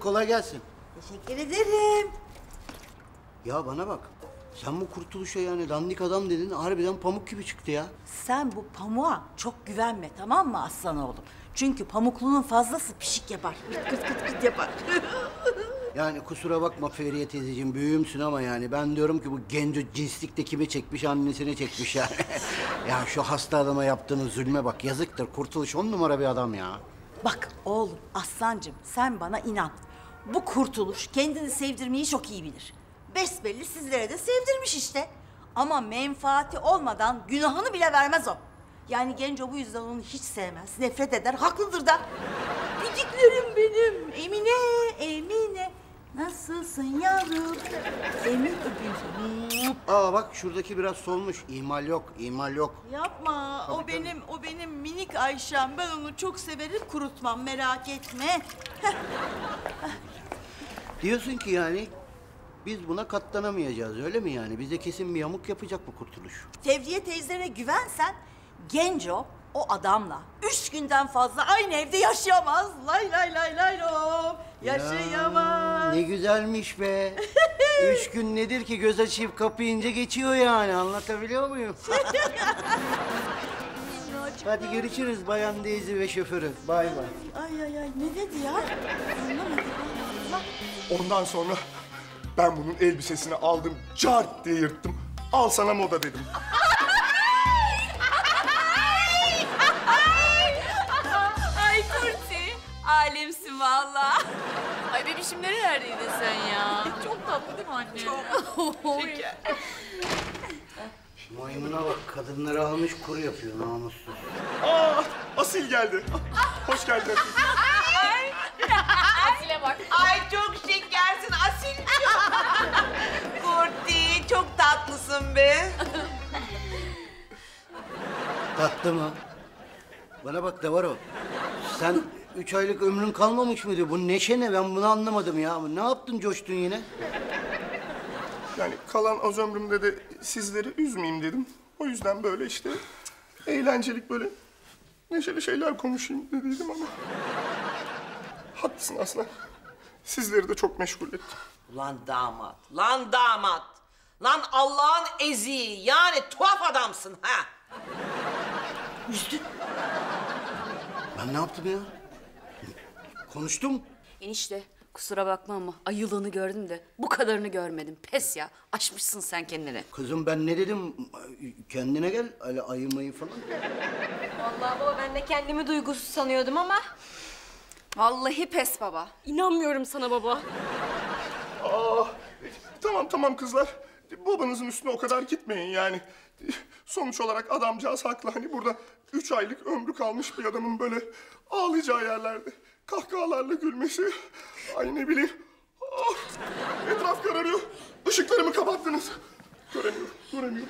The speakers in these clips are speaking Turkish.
kolay gelsin. Teşekkür ederim. Ya bana bak. Sen bu Kurtuluş'a yani dandik adam dedin, harbiden pamuk gibi çıktı ya. Sen bu pamuğa çok güvenme, tamam mı aslan oğlum? Çünkü pamuklunun fazlası pişik yapar. Kıt kıt kıt yapar. Yani kusura bakma Feriye teyzeciğim, büyüğümsün ama yani ben diyorum ki bu genco cinslikte kimi çekmiş, annesini çekmiş yani. Ya şu hasta adama yaptığınız zulme bak, yazıktır. Kurtuluş 10 numara bir adam ya. Bak oğlum, aslancığım sen bana inan. Bu Kurtuluş kendini sevdirmeyi çok iyi bilir. Besbelli sizlere de sevdirmiş işte. Ama menfaati olmadan günahını bile vermez o. Yani Genco bu yüzden onu hiç sevmez, nefret eder, haklıdır da. Bildiklerim benim, Emine, Emine. Nasılsın yavrum? Emin öpeyim. Aa bak şuradaki biraz solmuş. İhmal yok, ihmal yok. Yapma, o benim minik Ayşem. Ben onu çok severim, kurutmam, merak etme. Diyorsun ki yani biz buna katlanamayacağız, öyle mi yani? Bize kesin bir yamuk yapacak bu Kurtuluş. Fevziye teyzelere güvensen, Genco o adamla 3 günden fazla aynı evde yaşayamaz. Lay lay lay lay lom. Yaşayamaz. Ya, ne güzelmiş be. 3 gün nedir ki, göz açıp kapayınca geçiyor yani, anlatabiliyor muyum? Hadi görüşürüz bayan Deyzi ve şoförü. Bay bay. Ay ay ay, ne dedi ya? Anlamadım. Ondan sonra ben bunun elbisesini aldım, cart diye yırttım. Al sana moda dedim. Ay Kurti, alemsin valla. Ay bebişim nerelerdeydin sen ya? Çok tatlı değil mi anne? Çok şeker. Maymuna bak, kadınları almış kuru yapıyor namussuz. Aa, Asil geldi. Hoş geldin. Asile bak. Ay çok şekersin Asilciğim. Kurti çok tatlısın be. Tatlı mı? Bana bak Davaro. Sen 3 aylık ömrün kalmamış mıydı? Bu neşe ne? Ben bunu anlamadım ya. Ne yaptın, coştun yine? Yani kalan az ömrümde de sizleri üzmeyeyim dedim. O yüzden böyle işte eğlencelik böyle neşeli şeyler konuşayım dediydim ama... Haklısın Aslan. Sizleri de çok meşgul ettim. Lan damat, lan damat. Lan Allah'ın eziği, yani tuhaf adamsın ha. Ben ne yaptım ya? Konuştum. Enişte kusura bakma ama ayılığını gördüm de bu kadarını görmedim. Pes ya, aşmışsın sen kendini. Kızım ben ne dedim? Kendine gel. Öyle ayımayı falan. Vallahi baba ben de kendimi duygusuz sanıyordum ama... Vallahi pes baba. İnanmıyorum sana baba. Aa, tamam kızlar. Babanızın üstüne o kadar gitmeyin yani. Sonuç olarak adamcağız haklı. Hani burada 3 aylık ömrü kalmış bir adamın böyle ağlayacağı yerlerde kahkahalarla gülmesi. Ay ne bileyim. Ah, etraf kararıyor. Işıklarımı kapattınız. Göremiyorum.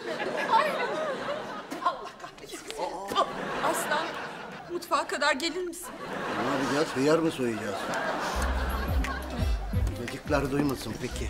Aslan, mutfağa kadar gelir misin? Ne yapacağız? Hıyar mı soyacağız? Çocuklar duymasın peki.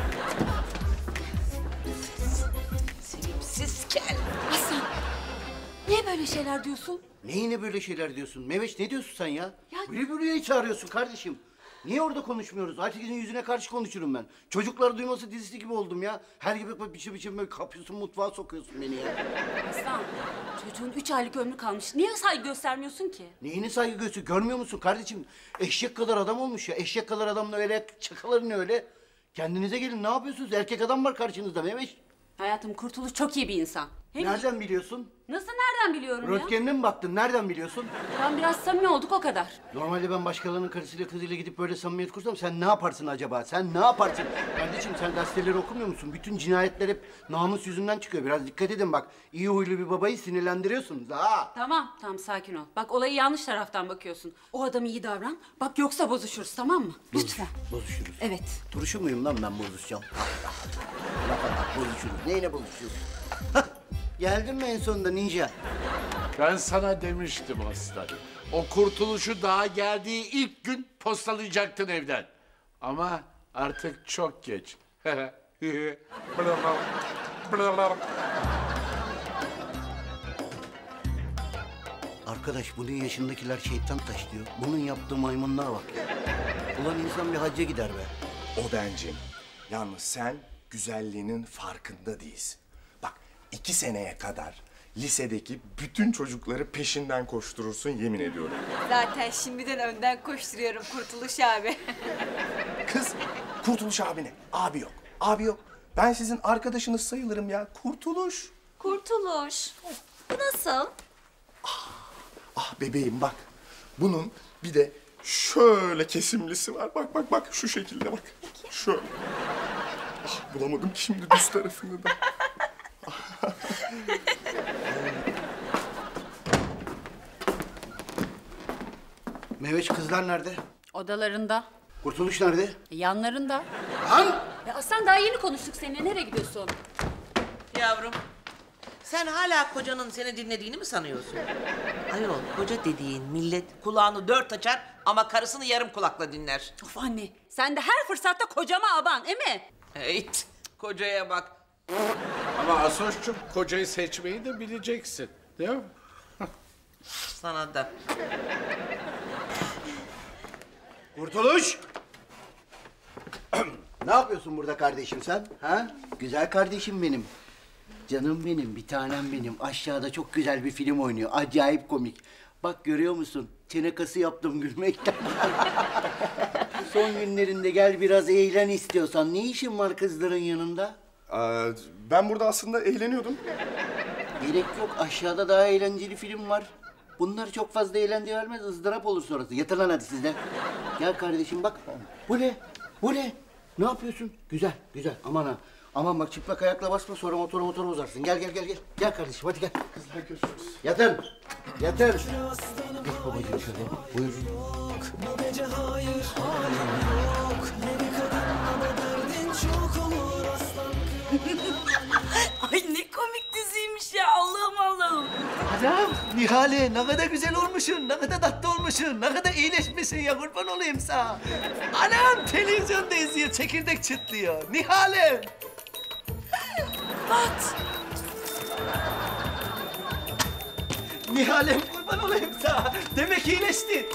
Sevimsiz kel. Aslan, niye böyle şeyler diyorsun? Neyine böyle şeyler diyorsun? Meveş ne diyorsun sen ya? Bülbülü'ye çağırıyorsun kardeşim. Niye orada konuşmuyoruz? Herkesin yüzüne karşı konuşurum ben. Çocuklar duyması dizisi gibi oldum ya. Her gibi biçim böyle kapıyorsun, mutfağa sokuyorsun beni ya. Aslan, çocuğun 3 aylık ömrü kalmış. Niye saygı göstermiyorsun ki? Neyine saygı gösteriyor? Görmüyor musun kardeşim? Eşek kadar adam olmuş ya. Eşek kadar adamla öyle, çakaların öyle. Kendinize gelin, ne yapıyorsunuz? Erkek adam var karşınızda Meveş. Hayatım, Kurtuluş çok iyi bir insan. Hem Nereden biliyorsun? nasıl nereden biliyorum ya? Röntgenine mi baktın? Nereden biliyorsun? Ben biraz samimi olduk o kadar. Normalde ben başkalarının karısıyla kızıyla gidip böyle samimiyet kursam sen ne yaparsın acaba? Sen ne yaparsın? Kardeşim sen gazeteleri okumuyor musun? Bütün cinayetler hep namus yüzünden çıkıyor. Biraz dikkat edin bak. İyi huylu bir babayı sinirlendiriyorsunuz ha. Tamam sakin ol. Bak olayı yanlış taraftan bakıyorsun. O adamı iyi davran. Bak yoksa bozuşuruz, tamam mı? Lütfen. Bozuşuruz. Evet. Turşu muyum lan ben bozuşacağım? Allah bozuşuruz. Neyle bozuşuyoruz? Hah, geldin mi en sonunda ninja? Ben sana demiştim aslanım. O Kurtuluş'u daha geldiği ilk gün postalayacaktın evden. Ama artık çok geç. Arkadaş bunun yaşındakiler şeytan taşlıyor. Bunun yaptığı maymunluğa bak ya. Ulan insan bir hacca gider be. O bencim. Yalnız sen güzelliğinin farkında değilsin. Bak 2 seneye kadar lisedeki bütün çocukları peşinden koşturursun yemin ediyorum. Zaten şimdiden önden koşturuyorum Kurtuluş abi. Kız, Kurtuluş abi ne? Abi yok. Abi yok. Ben sizin arkadaşınız sayılırım ya. Kurtuluş. Kurtuluş. Bu nasıl? Ah bebeğim bak. Bunun bir de şöyle kesimlisi var. Bak bak bak şu şekilde bak. Şöyle. Ah bulamadım ki şimdi düz tarafını da. Meveş kızlar nerede? Odalarında, Kurtuluş nerede? yanlarında. Lan! Ya Aslan daha yeni konuştuk seninle. Nereye gidiyorsun? Yavrum, sen hala kocanın seni dinlediğini mi sanıyorsun? Ayol, koca dediğin millet kulağını 4 açar ama karısını yarım kulakla dinler. Of anne, sen de her fırsatta kocama aban, mi? Heyt, kocaya bak. Ama Asoş'cum kocayı seçmeyi de bileceksin. Değil mi? Sana da. Kurtuluş! Ne yapıyorsun burada kardeşim sen? Ha? Güzel kardeşim benim. Canım benim, bir tanem benim. Aşağıda çok güzel bir film oynuyor. Acayip komik. Bak görüyor musun? Çenekası yaptım gülmekten. Son günlerinde gel biraz eğlen istiyorsan. Ne işin var kızların yanında? Ben burada aslında eğleniyordum. Gerek yok. Aşağıda daha eğlenceli film var. Bunlar çok fazla eğlence vermez. ızdırap olur sonrası. Yatın lan hadi siz de. Gel kardeşim bak. Bu ne? Bu ne? Ne yapıyorsun? Güzel, güzel. Aman ha. Aman bak çıplak ayakla basma sonra motoru bozarsın. Gel gel gel gel. Gel kardeşim hadi gel. Kızlar görüşürüz. Yatın. Yatın. Geç babacığım şöyle. Buyur. Bu gece hayır halim yok. Yeni kadınla da derdin çok olur aslan. Ay ne komik diziymiş ya Allah'ım Allah'ım. Adam, Nihale ne kadar güzel olmuşsun, ne kadar tatlı olmuşsun, ne kadar iyileşmişsin ya kurban olayım sana. Anam televizyonda izliyor, çekirdek çıtlıyor. Nihale. Bat. Nihalem kurban olayım sana. Demek iyileşti.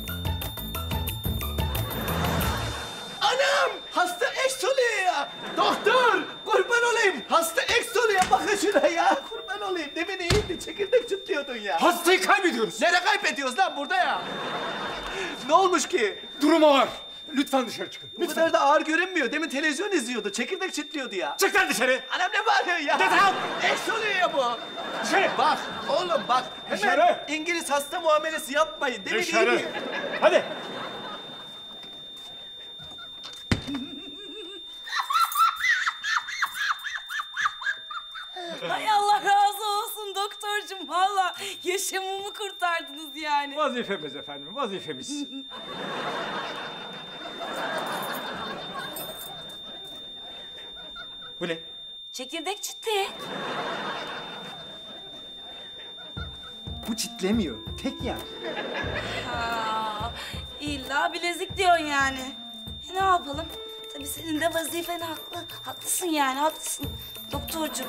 Anam hasta eks oluyor ya. Doktor kurban olayım. Hasta eks oluyor bakın şuna ya. Kurban olayım. Demin iyiydi çekirdek çıtlıyordun ya. Hastayı kaybediyoruz. Nereye kaybediyoruz lan burada ya? Ne olmuş ki? Durumu var. Lütfen dışarı çıkın. Bu kadar da ağır görünmüyor. Demin televizyon izliyordu. Çekirdek çıtlıyordu ya. Çık lan dışarı. Anam ne bağırıyorsun ya? Defol! Eks oluyor ya bu. Dışarı. Bak oğlum bak. Hemen Dışarı. İngiliz hasta muamelesi yapmayın. Demin Dışarı. iyiydi. Hadi. Ay Allah razı olsun doktorcum. Valla yaşamımı kurtardınız yani. Vazifemiz efendim, vazifemiz. Bu ne? Çekirdek çitlek. Bu çitlemiyor. Tek yer. Aa, illa bilezik diyorsun yani. Ne yapalım? Tabii senin de vazifen haklı. Haklısın yani haklısın. Doktorcum.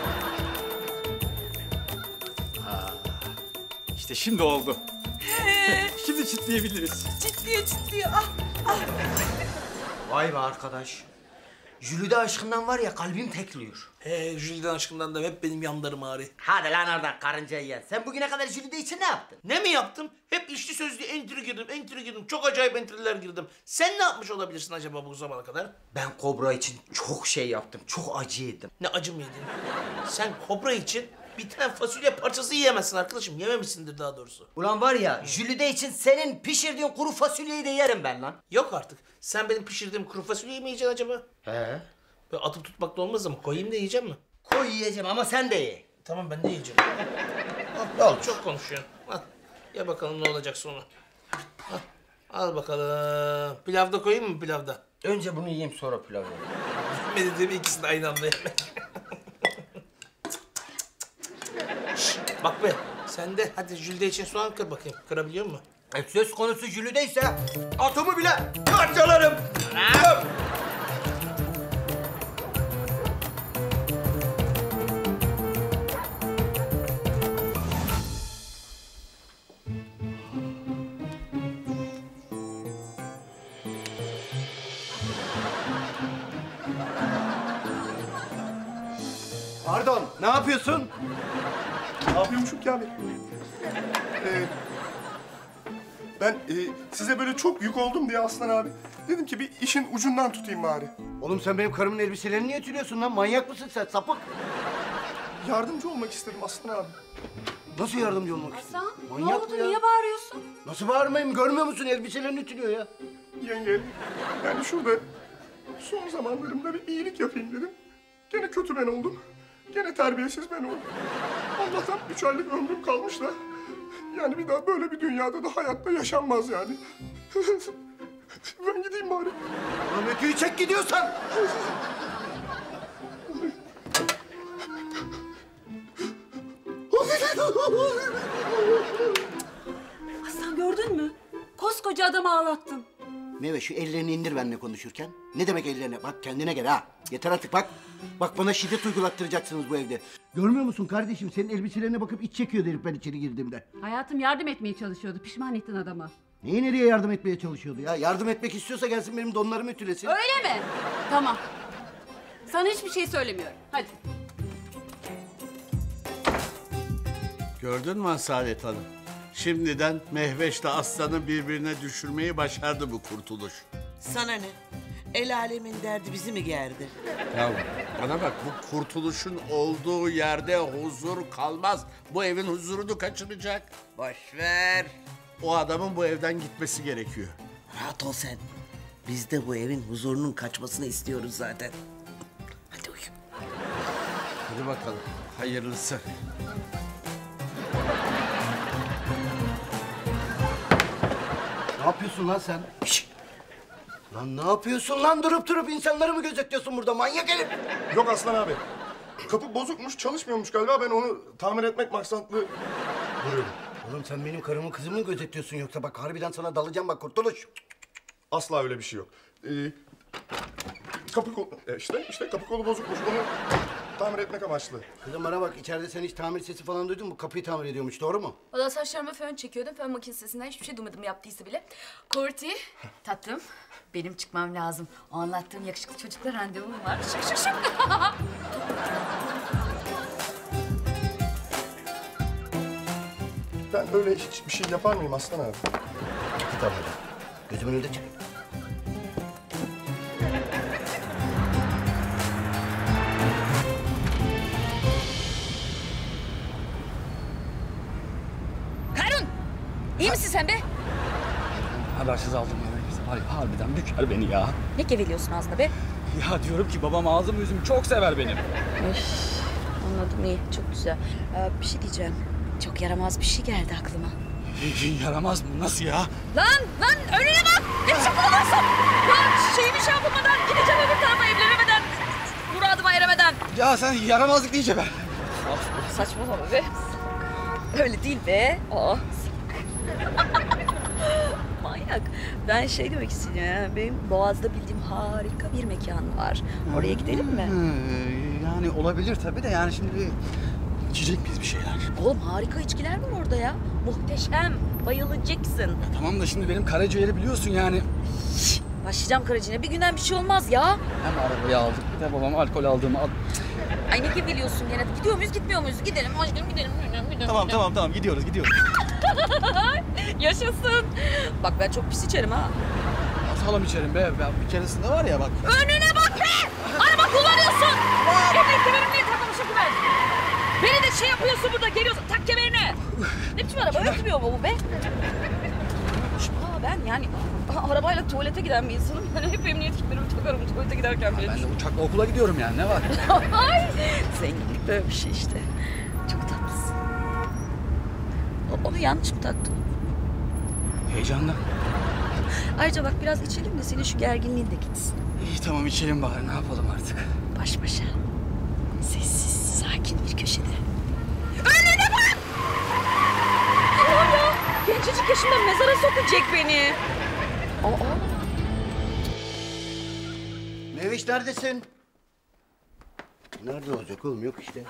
İşte şimdi oldu. Şimdi çitleyebiliriz. Çitliyor. Ah, ah. Vay be arkadaş. Jülide aşkından var ya kalbim tekliyor. Jüliden aşkından da hep benim yanlarım ağrıyor. Hadi lan oradan karıncayı ye. Sen bugüne kadar Jülide için ne yaptın? Ne mi yaptım? Hep içli sözlü entry girdim. Çok acayip entry'ler girdim. Sen ne yapmış olabilirsin acaba bu zamana kadar? Ben Kobra için çok şey yaptım. Çok acı yedim. Ne acı mı yedin? Sen kobra için bir tane fasulye parçası yiyemezsin arkadaşım. Yememişsindir daha doğrusu. Ulan var ya Jülide için senin pişirdiğin kuru fasulyeyi de yerim ben lan. Yok artık. Sen benim pişirdiğim kuru fasulyeyi mi yiyeceksin acaba? He. Böyle atıp tutmakla olmaz ama koyayım da yiyeceğim mi? Koy yiyeceğim ama sen de ye. Tamam ben de yiyeceğim. Al, çok konuşuyorsun. Al. Ye bakalım ne olacak sonra. Al bakalım. Pilavda koyayım mı pilavda? Önce bunu yiyeyim sonra pilavı. Ne dediğimi ikisini de aynı anda yemek. Şşt, bak be sen de hadi Jülide için soğan kır bakayım. Kırabiliyor musun? Söz konusu Jülide ise atomu bile parçalarım. Pardon, ne yapıyorsun? Ne yapıyormuşum ki abi? Ben size böyle çok yük oldum diye Aslan abi. Dedim ki bir işin ucundan tutayım bari. Oğlum sen benim karımın elbiselerini niye ütülüyorsun lan? Manyak mısın sen, sapık? Yardımcı olmak istedim Aslan abi. Nasıl yardımcı olmak istedin? Aslan, ne Manyak oldu? mı ya? Niye bağırıyorsun? Nasıl bağırmayayım? Görmüyor musun? Elbiselerini ütülüyor ya. Yenge, yani şurada son zamanlarımda bir iyilik yapayım dedim. Gene kötü ben oldum. Gene terbiyesiz ben oldum. Allah'tan 3 aylık ömrüm kalmış da. Yani bir daha böyle bir dünyada da hayatta yaşanmaz yani. Ben gideyim bari. Oğlum ütüyü çek gidiyorsan. Aslan gördün mü? Koskoca adamı ağlattın. Meyve şu ellerini indir benimle konuşurken. Ne demek ellerine? Bak kendine gel ha. Yeter artık bak. Bak bana şiddet uygulattıracaksınız bu evde. Görmüyor musun kardeşim? Senin elbiselerine bakıp iç çekiyordu herif ben içeri girdiğimde. Hayatım yardım etmeye çalışıyordu. Pişman ettin adamı. Neyi nereye yardım etmeye çalışıyordu ya? Yardım etmek istiyorsa gelsin benim donlarımı ütülesin. Öyle mi? Tamam. Sana hiçbir şey söylemiyorum. Hadi. Gördün mü Asalet Hanım? Şimdiden Mehveş'le Aslan'ı birbirine düşürmeyi başardı bu kurtuluş. Sana ne? El alemin derdi bizi mi gerdi? Ya bana bak, bu kurtuluşun olduğu yerde huzur kalmaz. Bu evin huzurunu kaçıracak. Boş ver. O adamın bu evden gitmesi gerekiyor. Rahat ol sen. Biz de bu evin huzurunun kaçmasını istiyoruz zaten. Hadi uyu. Hadi bakalım, hayırlısı. Ne yapıyorsun lan sen? Şişt! Lan ne yapıyorsun lan? Durup durup insanları mı gözetliyorsun burada manyak herif? Yok Aslan abi. Kapı bozukmuş, çalışmıyormuş galiba. Ben onu tamir etmek maksatlı duruyorum. Oğlum sen benim karımı kızımı mı gözetliyorsun yoksa bak harbiden sana dalacağım bak kurtuluş. Asla öyle bir şey yok. Kapı kolu... işte kapı kolu bozukmuş. Onu tamir etmek amaçlı. Kızım bana bak içeride sen hiç tamir sesi falan duydun mu? Kapıyı tamir ediyormuş doğru mu? Valla saçlarıma fön çekiyordum. Fön makinesinden hiçbir şey duymadım yaptıysa bile. Kurti, tatlım. Benim çıkmam lazım. O anlattığım yakışıklı çocukla randevum var. Şık şık şık. Ben öyle hiçbir şey yapar mıyım Aslan abi? Çık git abla. Gözümün önünde çık. Harun! İyi misin sen be? Habersiz aldım ya. Var ya, harbiden büker beni ya. Ne geveliyorsun ağzına be? Ya diyorum ki babam ağzımı yüzümü çok sever benim. Anladım iyi. Çok güzel. Bir şey diyeceğim. Çok yaramaz bir şey geldi aklıma. Yaramaz mı? Nasıl ya? Lan önüne bak! Ne biçim kullanıyorsun? Lan şeyimi şey yapamadan gideceğim öbür tarafa evlenemeden. Muradıma eremeden. Ya sen yaramazlık deyince ben. Saçmalama be. Öyle değil be. Aa. Manyak. Ben şey demek istiyorum ya. Benim Boğaz'da bildiğim harika bir mekan var. Oraya gidelim mi? Yani olabilir tabii de yani şimdi içecek miyiz bir şeyler? Oğlum harika içkiler var orada ya. Muhteşem. Bayılacaksın. Ya tamam da şimdi benim karaciğeri biliyorsun yani. Başlayacağım karacığına. Bir günden bir şey olmaz ya. Hem arabayı aldık bir de babam alkol aldığımı al. Ay ne gibi biliyorsun gene? Gidiyor muyuz gitmiyor muyuz? Gidelim aşkım gidelim. Tamam gidiyoruz. Yaşasın. Bak ben çok pis içerim ha. Atalım içerim be. Ben bir keresinde var ya bak. Önüne bak be! Araba kullanıyorsun! Emniyet kemerim niye takmamışım ki ben? Beni de şey yapıyorsun burada geliyorsun tak kemerine. Ne biçim araba ötmüyor mu bu be? Ben yani arabayla tuvalete giden bir insanım. Yani hep emniyet kemerimi takarım tuvalete giderken bile. Ben de uçakla okula gidiyorum yani ne var? Ay, zenginlik böyle bir şey işte. Çok tatlısın. Onu yanlış mı taktın? Heyecanla. Ayrıca bak biraz içelim de senin şu gerginliğin de gitsin. İyi tamam içelim bari ne yapalım artık. Baş başa. Sessiz, sakin bir köşede. Önüne bak! Allah'ım ya! Gencecik yaşımda mezara sokacak beni. Meviş neredesin? Nerede olacak oğlum yok işte.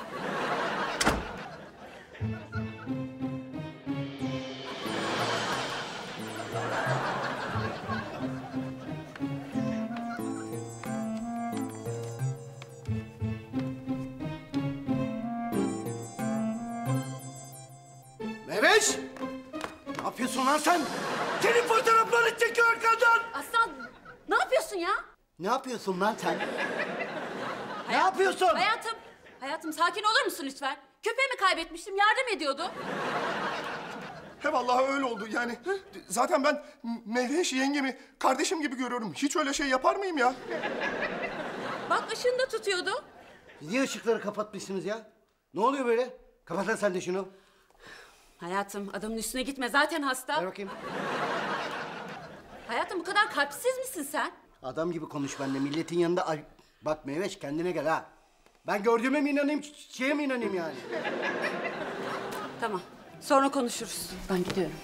yapıyorsun lan sen? Senin fotoğraflarını çekiyor arkandan. Aslan ne yapıyorsun ya? Ne yapıyorsun lan sen? Ne yapıyorsun? Hayatım sakin olur musun lütfen? Köpeğimi kaybetmiştim, yardım ediyordu. He vallahi öyle oldu yani. Zaten ben Mevheş yengemi kardeşim gibi görüyorum. Hiç öyle şey yapar mıyım ya? Bak ışığını da tutuyordu. Niye ışıkları kapatmışsınız ya? Ne oluyor böyle? Kapat sen de şunu. Hayatım adamın üstüne gitme, zaten hasta. Ver bakayım. Hayatım bu kadar kalpsiz misin sen? Adam gibi konuş benimle. Milletin yanında... Ay, bak Meyveş kendine gel ha. Ben gördüğüme mi inanayım, şeye mi inanayım yani? Tamam, sonra konuşuruz. Ben gidiyorum.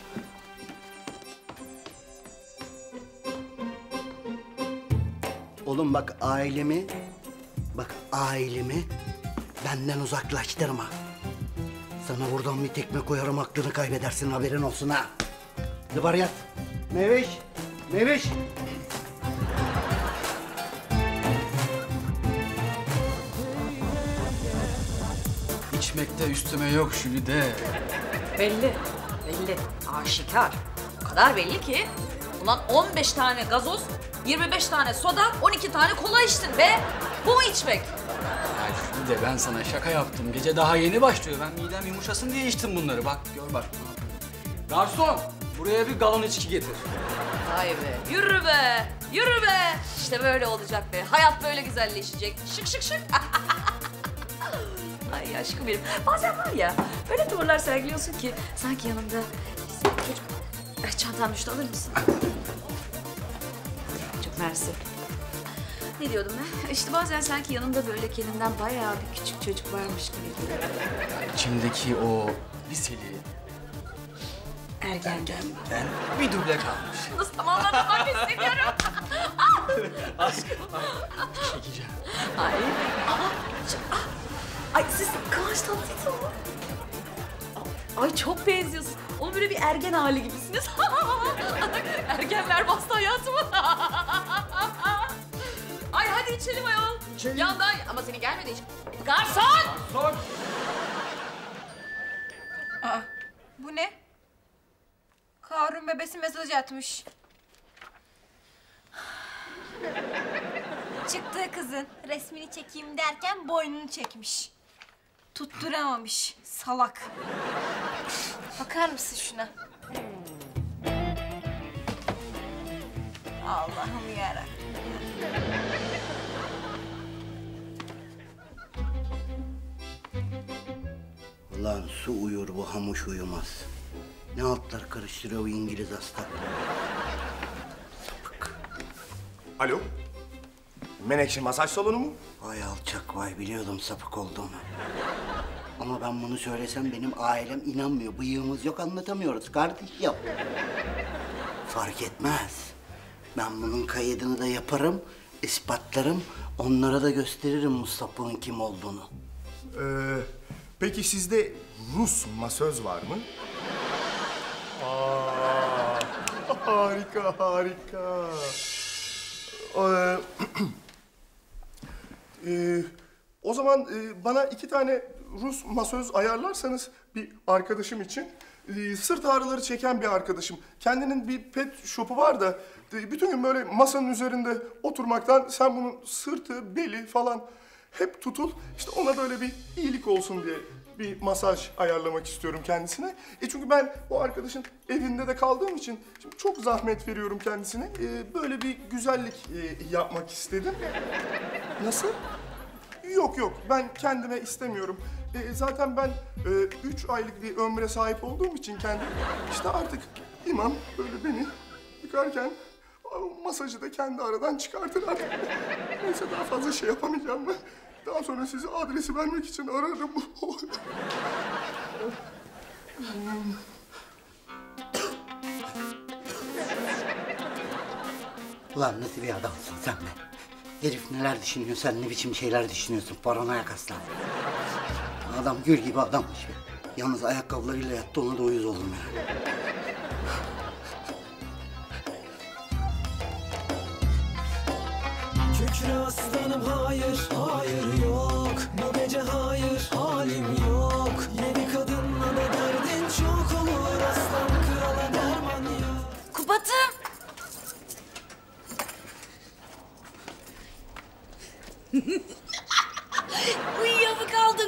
Oğlum bak ailemi benden uzaklaştırma. Sana buradan bir tekme koyarım, aklını kaybedersin, haberin olsun ha. Zıbar yat. Meyveş. İçmekte üstüme yok Jülide. Belli. Aşikar. O kadar belli ki. Ulan 15 tane gazoz, 25 tane soda, 12 tane kola içtin be. Bu mu içmek? Ya Jülide ben sana şaka yaptım. Gece daha yeni başlıyor. Ben midem yumuşasın diye içtim bunları. Bak gör bak. Garson buraya bir galon içki getir. Vay be. Yürü be. İşte böyle olacak be. Hayat böyle güzelleşecek. Şık. Ay aşkım benim. Bazen var ya öyle tavırlar sergiliyorsun ki sanki yanımda çocuk... Ay, çantam düştü, alır mısın? Çok mersi. Ne diyordum ben? İşte bazen sanki yanımda böyle kendimden bayağı bir küçük çocuk varmış gibi geliyor. Yani içimdeki o liseli Ergen. bir duble kalmış. Nasıl tamamladım ben hissediyorum. Aşkım. Çekeceğim. Ay siz Kıvanç Tatlıtuğ mu? Ay çok benziyorsun. Onun böyle bir ergen hali gibisiniz. Ergenler bastı hayatımı. Ay hadi içelim ayol. İçelim. Yandan ama senin gelmedi hiç. Garson! Aa, bu ne? Karun bebesi mesaj atmış. Çıktığı kızın resmini çekeyim derken boynunu çekmiş. Tutturamamış salak. Bakar mısın şuna? Allah'ım yarabbim. Ulan su uyur, bu hamuş uyumaz. Ne altlar karıştırıyor bu İngiliz hasta. Sapık. Alo? Menekşe masaj salonu mu? Vay alçak vay, biliyordum sapık olduğunu. Ama ben bunu söylesem benim ailem inanmıyor. Bıyığımız yok, anlatamıyoruz kardeşim. Fark etmez. Ben bunun kaydını da yaparım, ispatlarım. Onlara da gösteririm bu sapığın kim olduğunu. Peki sizde Rus masöz var mı? Harika. O zaman bana 2 tane Rus masöz ayarlarsanız bir arkadaşım için. Sırt ağrıları çeken bir arkadaşım. Kendinin bir pet shop'u var da bütün gün böyle masanın üzerinde oturmaktan sen bunun sırtı, beli falan hep tutul. İşte ona da öyle bir iyilik olsun diye bir masaj ayarlamak istiyorum kendisine. Çünkü ben o arkadaşın evinde de kaldığım için şimdi çok zahmet veriyorum kendisine. Böyle bir güzellik yapmak istedim. Nasıl? Yok, ben kendime istemiyorum. Zaten ben 3 aylık bir ömre sahip olduğum için kendim... işte artık imam böyle beni yıkarken masajı da kendi aradan çıkartır artık. Neyse daha fazla şey yapamayacağım ben. Daha sonra size adresi vermek için ararım. Ulan nasıl bir adamsın sen be? Herif neler düşünüyor, sen ne biçim şeyler düşünüyorsun, paranoyak aslan. Adam gül gibi adammış be. Yalnız ayakkabılarıyla yattı, ona da uyuz oldum yani. Kükre aslanım hayır yok. Bu gece hayır halim yok. Yedi kadınla da derdin çok olur. Aslan krala derman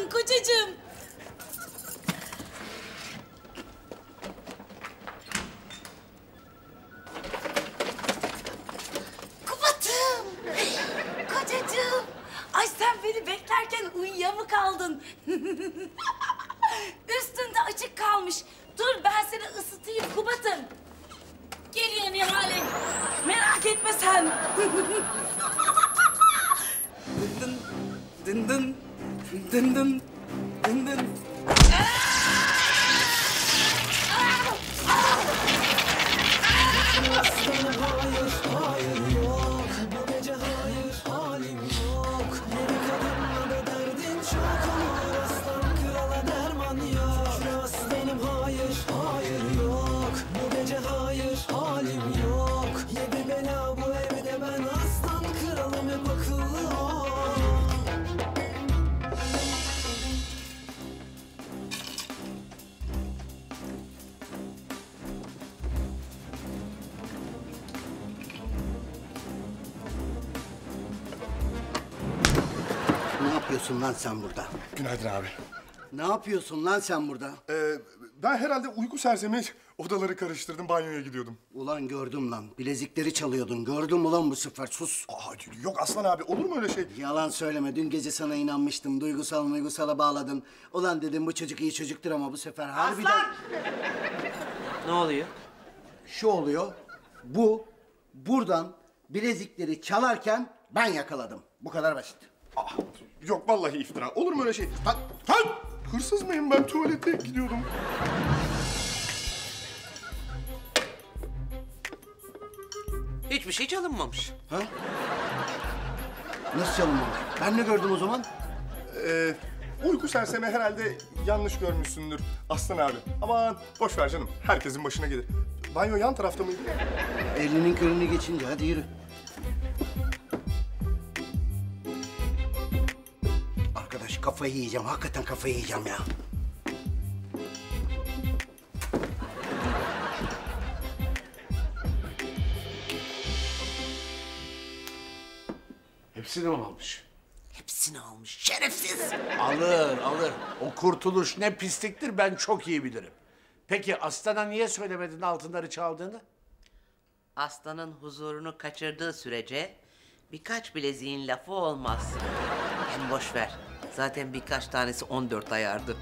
Kocacığım, kocacığım. Kubat'ım. Kocacığım. Ay sen beni beklerken uyuya mı kaldın? Üstünde açık kalmış. Dur ben seni ısıtayım Kubat'ım. Geliyor Nihale. Merak etme sen. Dın dın dın dın dın dın dın. Aslanım hayır, hayır yok. Bu gece hayır, halim yok. Yeni kadınla da derdin çok olur. Aslan krala derman yok. Aslanım hayır, hayır yok. Bu gece hayır, halim yok. Yedi bela bu evde ben aslan kralım hep akıllı ol. Ne yapıyorsun lan sen burada? Günaydın abi. Ne yapıyorsun lan sen burada? Ben herhalde uyku sersemi odaları karıştırdım, banyoya gidiyordum. Ulan gördüm lan. Bilezikleri çalıyordun. Gördüm ulan bu sefer. Sus. Yok Aslan abi, olur mu öyle şey? Yalan söyleme. Dün gece sana inanmıştım. Duygusala bağladın. Ulan dedim bu çocuk iyi çocuktur ama bu sefer harbiden... Aslan! Ne oluyor? Şu oluyor. Buradan bilezikleri çalarken ben yakaladım. Bu kadar basit. Yok vallahi iftira. Olur mu öyle şey? Lan! Hırsız mıyım ben? Tuvalete gidiyordum. Hiçbir şey çalınmamış. Ha? Nasıl çalınmamış? Ben ne gördüm o zaman? Uyku sersemi herhalde yanlış görmüşsündür Aslan abi. Aman boş ver canım. Herkesin başına gelir. Banyo yan tarafta mıydı? Elinin körünü geçince hadi yürü. Arkadaş kafayı yiyeceğim. Hakikaten kafayı yiyeceğim ya. Hepsini mi almış? Hepsini almış. Şerefsiz. Alır. O kurtuluş ne pisliktir ben çok iyi bilirim. Peki Aslan'a niye söylemedin altınları çaldığını? Aslanın huzurunu kaçırdığı sürece birkaç bileziğin lafı olmaz. Hem boş ver. Zaten birkaç tanesi 14 ayardı.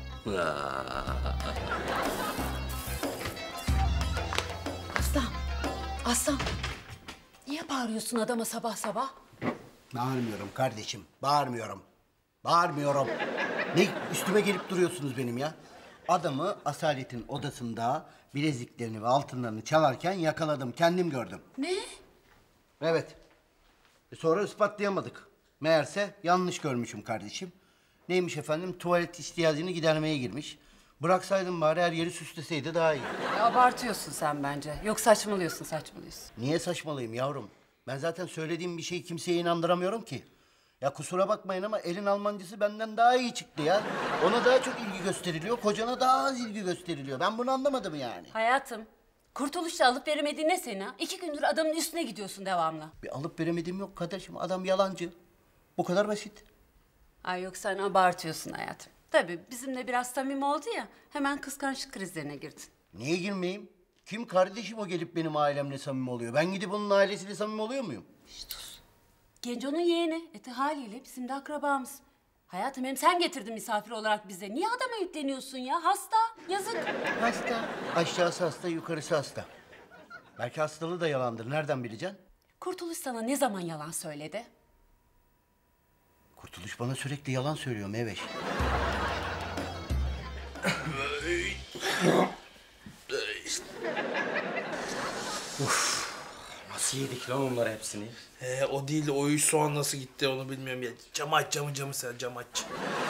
Aslan. Niye bağırıyorsun adama sabah sabah? Bağırmıyorum kardeşim. Bağırmıyorum. Ne üstüme gelip duruyorsunuz benim ya? Adamı Asalet'in odasında bileziklerini ve altınlarını çalarken yakaladım. Kendim gördüm. Ne? Evet. Sonra ispatlayamadık. Meğerse yanlış görmüşüm kardeşim. Neymiş efendim? Tuvalet ihtiyacını gidermeye girmiş. Bıraksaydım bari her yeri süsleseydi daha iyi. Abartıyorsun sen bence. Yok saçmalıyorsun. Niye saçmalıyım yavrum? Ben zaten söylediğim bir şeyi kimseye inandıramıyorum ki. Ya kusura bakmayın ama elin Almancısı benden daha iyi çıktı ya. Ona daha çok ilgi gösteriliyor, kocana daha az ilgi gösteriliyor. Ben bunu anlamadım yani. Hayatım, kurtuluşla alıp veremediğin ne senin ha? 2 gündür adamın üstüne gidiyorsun devamlı. Bir alıp veremediğim yok kardeşim. Adam yalancı. Bu kadar basit. Ay yok sen abartıyorsun hayatım. Tabii bizimle biraz samimi oldu ya, hemen kıskançlık krizlerine girdin. Niye girmeyeyim? Kim kardeşim o gelip benim ailemle samimi oluyor? Ben gidip onun ailesiyle samimi oluyor muyum? Genco'nun yeğeni, haliyle bizim de akrabamız. Hayatım hem sen getirdin misafir olarak bize. Niye adama yükleniyorsun ya? Hasta, yazık. Hasta. Aşağısı hasta, yukarısı hasta. Belki hastalığı da yalandır. Nereden bileceksin? Kurtuluş sana ne zaman yalan söyledi? Kurtuluş bana sürekli yalan söylüyor Meveş. Nasıl yedik lan onları hepsini? O değil de o üç soğan nasıl gitti onu bilmiyorum ya. Camı aç sen camı aç.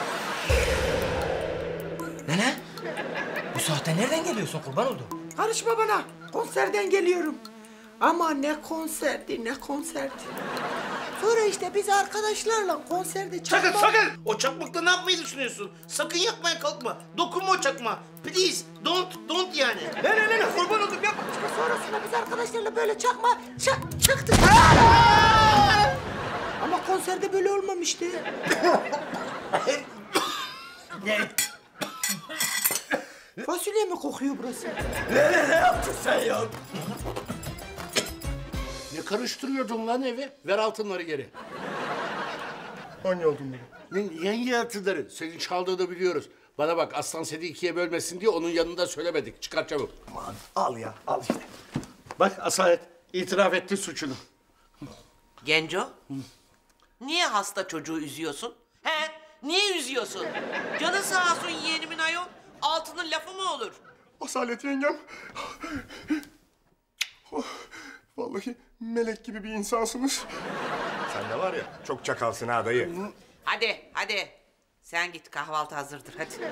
Ne? Bu saatte nereden geliyorsun kurban oldum? Karışma bana. Konserden geliyorum. Ama ne konserdi. Sonra işte biz arkadaşlarla konserde çakmak... Sakın! O çakmakla ne yapmayı düşünüyorsun? Sakın yakmaya kalkma. Dokunma o çakmağa. Please, don't yani. Ne, kurban oldum yapma. İşte sonrasında biz arkadaşlarla böyle çaktık. Ama konserde böyle olmamıştı. Fasulye mi kokuyor burası? Ne yaptın sen ya? Ne karıştırıyordun lan evi? Ver altınları geri. Hangi altınları? Hangi altınları? Senin çaldığını biliyoruz. Bana bak, Aslan seni ikiye bölmesin diye onun yanında söylemedik. Çıkar çabuk. Aman al ya, al işte. Bak Asalet itiraf etti suçunu. Genco, niye hasta çocuğu üzüyorsun? He? Niye üzüyorsun? Canın sağ olsun yeğenimin ayol. Altının lafı mı olur? Asalet yengem. Oh, vallahi melek gibi bir insansınız. Sen de var ya, çok çakalsın ha dayı. Hadi, hadi. Sen git, kahvaltı hazırdır, hadi.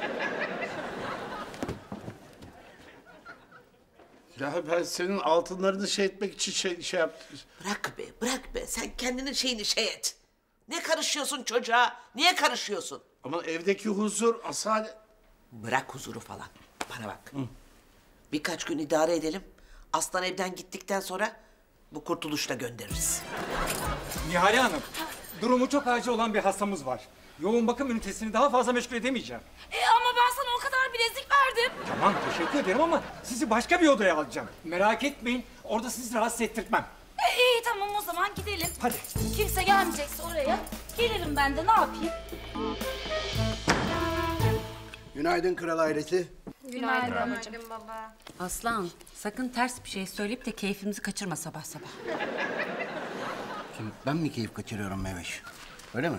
Ya ben senin altınlarını şey etmek için şey yaptım. Bırak be, bırak be. Sen kendinin şeyini şey et. Ne karışıyorsun çocuğa? Niye karışıyorsun? Ama evdeki huzur Asalet... Bırak huzuru falan. Bana bak. Birkaç gün idare edelim. Aslan evden gittikten sonra bu kurtuluşla göndeririz. Nihale Hanım, durumu çok acil olan bir hastamız var. Yoğun bakım ünitesini daha fazla meşgul edemeyeceğim. Ama ben sana o kadar bilezik verdim. Tamam, teşekkür ederim ama sizi başka bir odaya alacağım. Merak etmeyin, orada sizi rahatsız ettirtmem. İyi tamam o zaman gidelim. Hadi. Kimse gelmeyecekse oraya gelirim ben de ne yapayım? Günaydın kral ailesi. Günaydın baba. Aslan sakın ters bir şey söyleyip de keyfimizi kaçırma sabah sabah. Şimdi ben mi keyif kaçırıyorum Meveş? Öyle mi?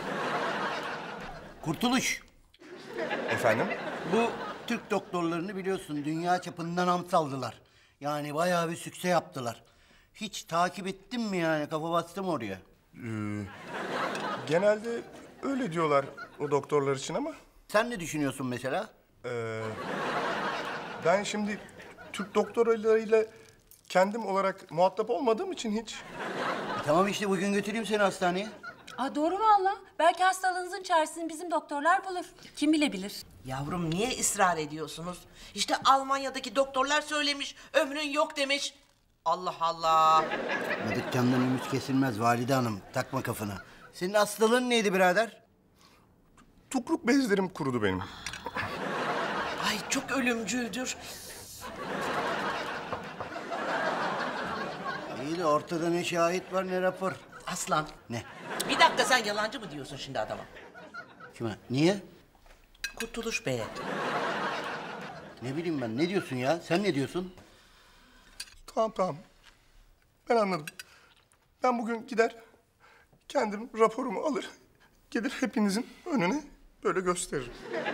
Kurtuluş. Efendim? Bu Türk doktorlarını biliyorsun, dünya çapında nam saldılar. Yani bayağı bir sükse yaptılar. Hiç takip ettin mi yani? Kafa bastım oraya. Genelde öyle diyorlar o doktorlar için ama... Sen ne düşünüyorsun mesela? Ben şimdi Türk doktorlarıyla kendim olarak muhatap olmadığım için hiç... Tamam işte, bugün götüreyim seni hastaneye. Doğru valla. Belki hastalığınızın çaresini bizim doktorlar bulur. Kim bilebilir? Yavrum niye ısrar ediyorsunuz? İşte Almanya'daki doktorlar söylemiş, ömrün yok demiş. Allah Allah. Dükkandan ümit kesilmez valide hanım. Takma kafana. Senin hastalığın neydi birader? Tukruk bezlerim kurudu benim. Ay çok ölümcüldür. İyi de ortada ne şahit var ne rapor. Aslan. Ne? Bir dakika, sen yalancı mı diyorsun şimdi adama? Kime? Niye? Kurtuluş Bey'e. Ne bileyim ben, ne diyorsun ya? Sen ne diyorsun? Tamam. Ben anladım. Ben bugün gider, kendim raporumu alır, gelir hepinizin önüne böyle gösteririm.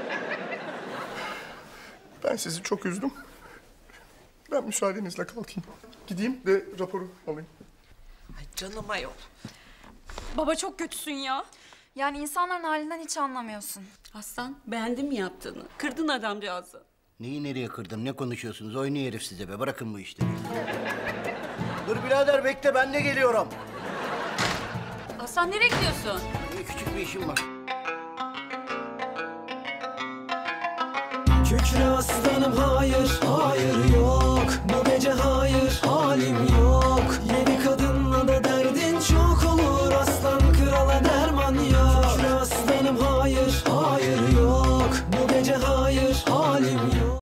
Ben sizi çok üzdüm. Ben müsaadenizle kalkayım. Gideyim de raporu alayım. Ay canıma yok. Baba çok kötüsün ya. Yani insanların halinden hiç anlamıyorsun. Aslan beğendin mi yaptığını? Kırdın adamcağızı. Neyi nereye kırdım? Ne konuşuyorsunuz? Oynuyor herif size be. Bırakın bu işleri. Dur birader bekle, ben de geliyorum. Aslan nereye gidiyorsun? Küçük bir işim var. Kükre aslanım hayır, hayır yok. Bu gece hayır, halim yok.